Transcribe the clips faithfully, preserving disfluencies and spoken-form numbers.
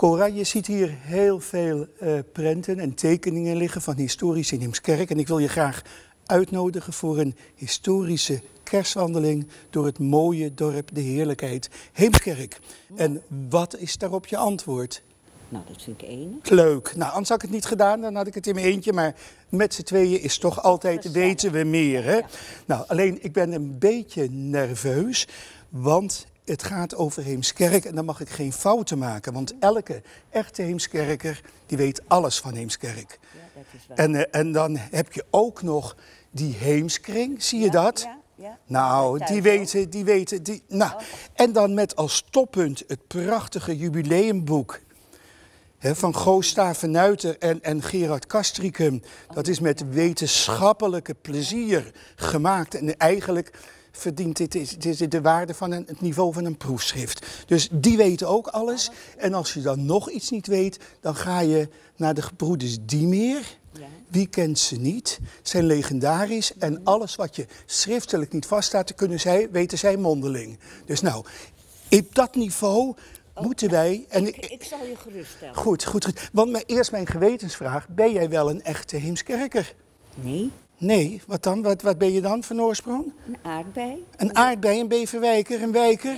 Cora, je ziet hier heel veel uh, prenten en tekeningen liggen van historisch in Heemskerk. En ik wil je graag uitnodigen voor een historische kerstwandeling door het mooie dorp, de heerlijkheid Heemskerk. En wat is daarop je antwoord? Nou, dat vind ik enig. Leuk. Nou, anders had ik het niet gedaan, dan had ik het in mijn eentje. Maar met z'n tweeën is toch altijd, weten we meer, hè? Ja. Nou, alleen ik ben een beetje nerveus, want het gaat over Heemskerk en dan mag ik geen fouten maken. Want elke echte Heemskerker, die weet alles van Heemskerk. Ja, dat is waar. En, uh, en dan heb je ook nog die Heemskring, zie je ja, dat? Ja. Ja, nou, die weten, die weten, die, nou. Oh. En dan met als toppunt het prachtige jubileumboek he, van Goos Stavenuiter en, en Gerard Castricum. Dat is met wetenschappelijke plezier gemaakt en eigenlijk verdient dit, dit is de waarde van een, het niveau van een proefschrift. Dus die weten ook alles. En als je dan nog iets niet weet, dan ga je naar de gebroeders Diemeer. Ja. Wie kent ze niet? Ze zijn legendarisch en alles wat je schriftelijk niet vaststaat, te kunnen zij, weten zij mondeling. Dus nou, op dat niveau oh, moeten wij... En ik, ik zal je geruststellen. Goed, goed, goed. Want mijn, eerst mijn gewetensvraag. Ben jij wel een echte Heemskerker? Nee. Nee, wat dan? Wat, wat ben je dan van oorsprong? Een aardbei. Een aardbei, een Beverwijker, een wijker?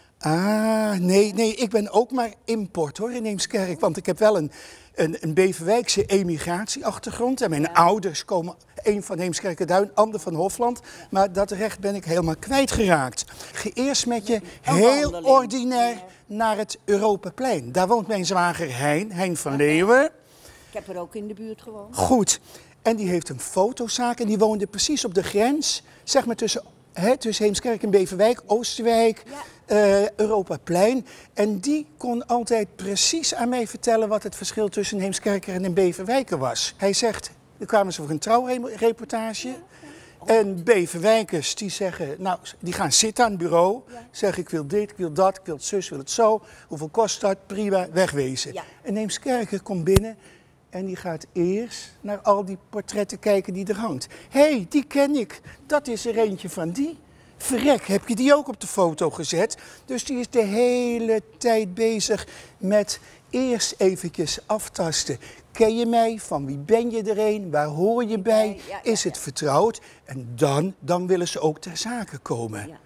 Ah, nee, nee, ik ben ook maar import hoor in Heemskerk. Want ik heb wel een, een, een Beverwijkse emigratieachtergrond. En mijn ja. ouders komen, een van Heemskerkenduin, ander van Hofland. Ja. Maar dat recht ben ik helemaal kwijtgeraakt. Ga eerst met je heel ordinair naar het Europaplein. Daar woont mijn zwager Hein, Hein van Leeuwen. Ik heb er ook in de buurt gewoond. Goed. En die heeft een fotozaak en die woonde precies op de grens, zeg maar tussen, hè, tussen Heemskerk en Beverwijk, Oosterwijk, ja. uh, Europaplein. En die kon altijd precies aan mij vertellen wat het verschil tussen Heemskerker en een Beverwijker was. Hij zegt, er kwamen ze voor een trouwreportage. Ja. Oh. En Beverwijkers die zeggen, nou, die gaan zitten aan het bureau. Ja. Zeggen, ik wil dit, ik wil dat, ik wil het zus, ik wil het zo. Hoeveel kost dat? Prima, wegwezen. Ja. En Heemskerker komt binnen. En die gaat eerst naar al die portretten kijken die er hangt. Hé, hey, die ken ik. Dat is er eentje van die. Verrek, heb je die ook op de foto gezet? Dus die is de hele tijd bezig met eerst eventjes aftasten. Ken je mij? Van wie ben je er een? Waar hoor je bij? Ja, ja, ja, is het vertrouwd? En dan, dan willen ze ook ter zake komen. Ja.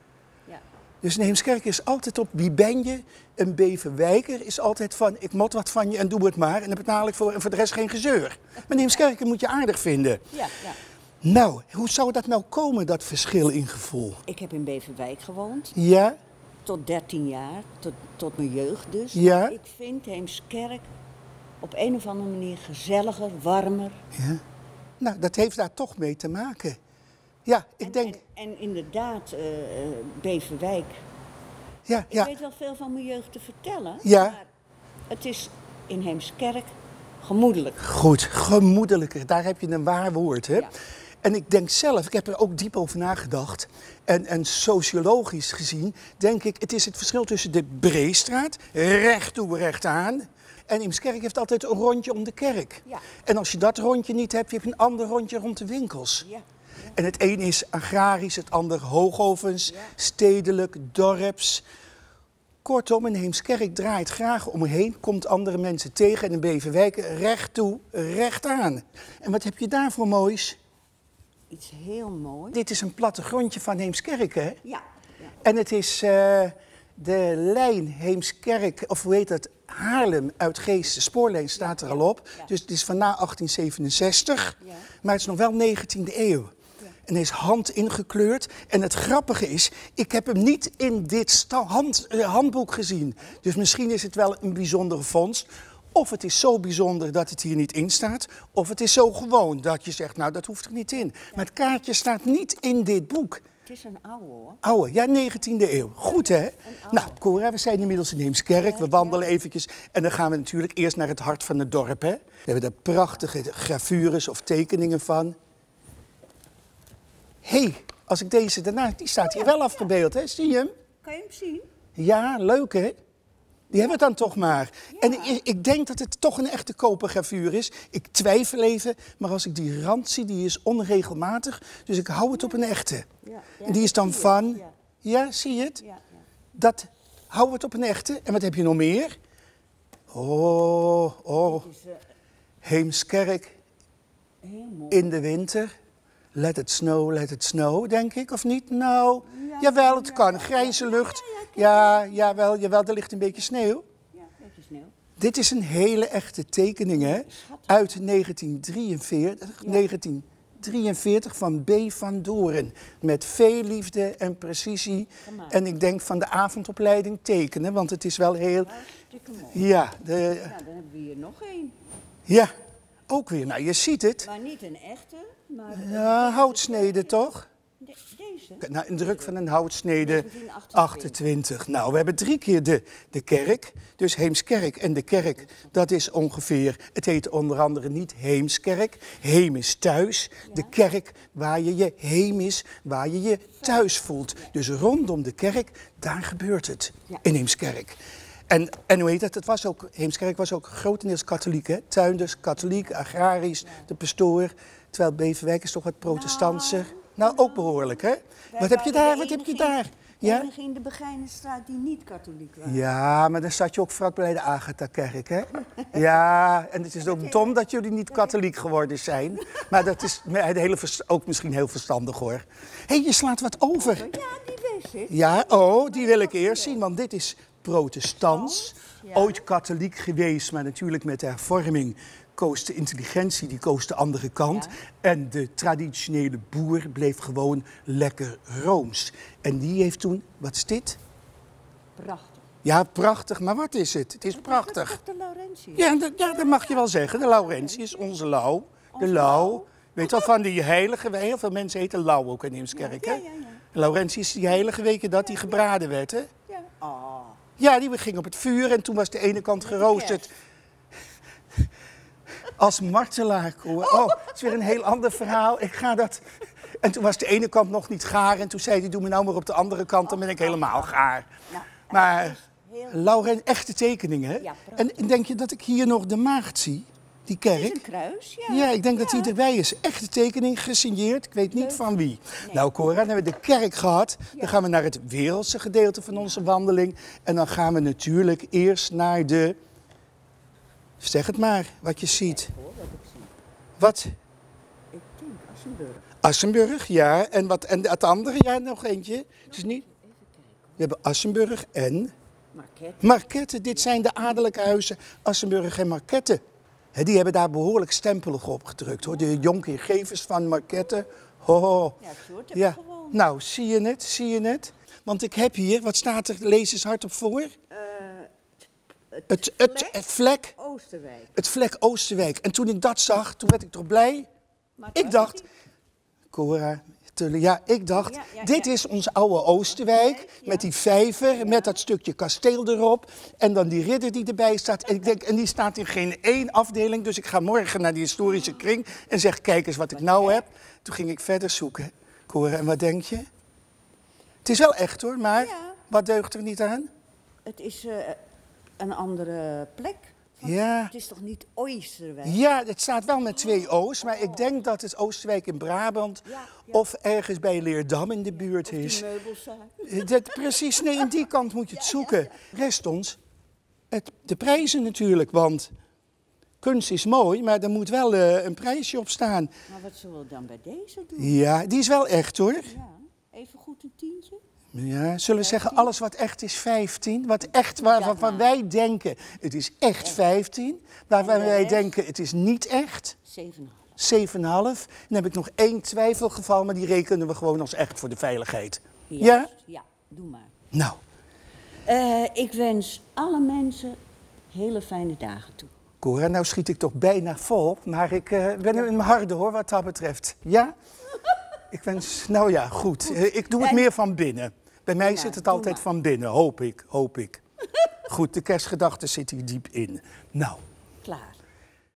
Dus een Heemskerker is altijd op wie ben je? Een Beverwijker is altijd van ik mot wat van je en doe het maar. En daar betaal ik voor en voor de rest geen gezeur. Maar een Heemskerker moet je aardig vinden. Ja, ja. Nou, hoe zou dat nou komen, dat verschil in gevoel? Ik heb in Beverwijk gewoond. Ja? Tot dertien jaar, tot, tot mijn jeugd dus. Ja? Maar ik vind Heemskerk op een of andere manier gezelliger, warmer. Ja? Nou, dat heeft daar toch mee te maken. Ja, ik en, denk... En, en inderdaad, uh, Beverwijk. Ja, ik ja. weet wel veel van mijn jeugd te vertellen. Ja. Maar het is in Heemskerk gemoedelijk. Goed, gemoedelijker. Daar heb je een waar woord, hè? Ja. En ik denk zelf, ik heb er ook diep over nagedacht. En, en sociologisch gezien denk ik, het is het verschil tussen de Breestraat, recht toe, recht aan. En Heemskerk heeft altijd een rondje om de kerk. Ja. En als je dat rondje niet hebt, heb je een ander rondje rond de winkels. Ja. En het een is agrarisch, het ander hoogovens, ja. stedelijk, dorps. Kortom, een Heemskerk draait graag omheen, komt andere mensen tegen en een Beverwijk recht toe, recht aan. En wat heb je daar voor moois? Iets heel moois. Dit is een plattegrondje van Heemskerk, hè? Ja. ja. En het is uh, de lijn Heemskerk, of hoe heet dat, Haarlem uit Geest, de spoorlijn staat ja. er al op. Ja. Dus het is van na achttien zevenenzestig, ja. maar het is nog wel negentiende eeuw. En hij is hand ingekleurd. En het grappige is, ik heb hem niet in dit hand, uh, handboek gezien. Dus misschien is het wel een bijzondere vondst. Of het is zo bijzonder dat het hier niet in staat. Of het is zo gewoon dat je zegt, nou dat hoeft er niet in. Maar het kaartje staat niet in dit boek. Het is een oude hoor. Oude, ja, negentiende eeuw. Goed hè? Nou Cora, we zijn inmiddels in Heemskerk. We wandelen eventjes. En dan gaan we natuurlijk eerst naar het hart van het dorp. Hè? We hebben daar prachtige gravures of tekeningen van. Hé, hey, als ik deze daarna, die staat hier wel afgebeeld, hè? Zie je hem? Kan je hem zien? Ja, leuk hè? Die hebben we dan toch maar. Ja. En ik, ik denk dat het toch een echte kopergravuur is. Ik twijfel even, maar als ik die rand zie, die is onregelmatig. Dus ik hou het op een echte. Ja. Ja, en die is dan van, ja. ja, zie je het? Ja, ja. Dat, hou het op een echte. En wat heb je nog meer? Oh, oh. Het is uh, Heemskerk heel mooi. in de winter. Let it snow, let it snow, denk ik, of niet? Nou, Ja, jawel, het ja, kan. ja, Grijze ja, lucht. ja, Ja, jawel, jawel, er ligt een beetje sneeuw. Ja, beetje sneeuw. Dit is een hele echte tekening, hè? Uit negentien drieënveertig, negentien drieënveertig van B. van Doren. Met veel liefde en precisie. Gemaakt. En ik denk van de avondopleiding tekenen, want het is wel heel... Hartstikke mooi. Ja, de, Nou, dan hebben we hier nog één. ja, ook weer. Nou, je ziet het. Maar niet een echte, maar... Ja, houtsnede toch? De- deze? Nou, een druk van een houtsnede negentien achtentwintig. achtentwintig. Nou, we hebben drie keer de, de kerk. Dus Heemskerk en de kerk, dat is ongeveer... Het heet onder andere niet Heemskerk. Heem is thuis. De kerk waar je je heem is, waar je je thuis voelt. Dus rondom de kerk, daar gebeurt het. Ja. In Heemskerk. En, en hoe heet dat? Het was ook, Heemskerk was ook grotendeels katholiek, hè? Tuinders, katholiek, agrarisch, de pastoor. Terwijl Beverwijk is toch wat protestantser. Nou, ook behoorlijk, hè? Wat heb je daar? Wat heb je daar? Ja? Ja? De enige in de Begijnenstraat die niet katholiek waren. Ja, maar dan zat je ook vlak bij de Agatha-kerk, hè? Ja, en het is ook dom dat jullie niet katholiek geworden zijn. Maar dat is het hele vers- ook misschien heel verstandig, hoor. Hé, hey, je slaat wat over. Ja, die wees ik. Ja, oh, die wil ik eerst zien, want dit is protestants. Ja. Ooit katholiek geweest, maar natuurlijk met de hervorming koos de intelligentie, die koos de andere kant. Ja. En de traditionele boer bleef gewoon lekker rooms. En die heeft toen, wat is dit? Prachtig. Ja, prachtig, maar wat is het? Het is Dat prachtig. is toch de Laurentius? Ja, dat, ja, dat mag je wel zeggen. De Laurentius, onze Lau. De Onze Lau. Lau. Weet wel, van die heilige week. Heel veel mensen heten Lau ook in Heemskerk, hè? Ja, ja, ja. Laurentius, die heilige weken dat die gebraden werd, hè? Ja. Oh. Ja, die ging op het vuur en toen was de ene kant geroosterd als martelaar. Oh, het is weer een heel ander verhaal. Ik ga dat... En toen was de ene kant nog niet gaar en toen zei hij, doe me nou maar op de andere kant, dan ben ik helemaal gaar. Nou, Maar heel- Laurent, echte tekeningen, hè? Ja, prachtig. En denk je dat ik hier nog de maagd zie? Die Het is kerk? een kruis, ja. Ja, ik denk dat die erbij is. Echte tekening, gesigneerd. Ik weet niet Leuk. van wie. Nou, Cora, dan hebben we de kerk gehad. Dan gaan we naar het wereldse gedeelte van onze wandeling. En dan gaan we natuurlijk eerst naar de... Zeg het maar, wat je ziet. Hoor, wat ik zie. Wat? Ik denk Assenburg. Assenburg, ja. En, wat, en het andere, ja, nog eentje. Het is niet... We hebben Assenburg en Marquette. Marquette. Dit zijn de adellijke huizen Assenburg en Marquette. Hè, die hebben daar behoorlijk stempelen op gedrukt, hoor. De jonkheergevers van Marquette. Ho, ho. Ja, Sjoerd heb Ja, ik gewoon. nou, zie je het, zie je het? Want ik heb hier, wat staat er, lees eens hardop voor. Eh, het, Het, het, het vlek, Oosterwijk. het vlek Oosterwijk. En toen ik dat zag, toen werd ik toch blij. Maar Ik was dacht, het niet? Cora, Tulle, ja, ik dacht, Ja, ja, dit ja. is ons oude Oosterwijk, Ja. met die vijver, met dat stukje kasteel erop. En dan die ridder die erbij staat. En ik denk, en die staat in geen één afdeling, dus ik ga morgen naar die historische kring en zeg, kijk eens wat ik nou heb. Toen ging ik verder zoeken. Cora, en wat denk je? Het is wel echt, hoor, maar Ja. wat deugt er niet aan? Het is eh, een andere plek. Ja. Het is toch niet Oosterwijk? Ja, het staat wel met twee O's, maar ik denk dat het Oosterwijk in Brabant Ja, ja. of ergens bij Leerdam in de buurt Of die is. meubelzaak. Dat, precies, nee, in die kant moet je het zoeken. Rest ons het, de prijzen natuurlijk, want kunst is mooi, maar er moet wel eh, een prijsje op staan. Maar wat zullen we dan bij deze doen? Ja, die is wel echt, hoor. Ja, even goed een tientje. Ja, zullen we zeggen, alles wat echt is vijftien? Wat echt, waarvan wij denken, het is echt vijftien. Waarvan En de wij rest? denken, het is niet echt. Zeven. zeven komma vijf. Dan heb ik nog één twijfelgeval, maar die rekenen we gewoon als echt voor de veiligheid. Ja? Juist. Ja, doe maar. Nou, Eh, ik wens alle mensen hele fijne dagen toe. Cora, nou schiet ik toch bijna vol, maar ik eh, ben in mijn harde, hoor, wat dat betreft. Ja? Ik wens, nou ja, goed. Eh, Ik doe het En- meer van binnen. Bij mij maar, zit het doe altijd maar. van binnen, hoop ik, hoop ik. Goed, de kerstgedachte zit hier diep in. Nou. Klaar.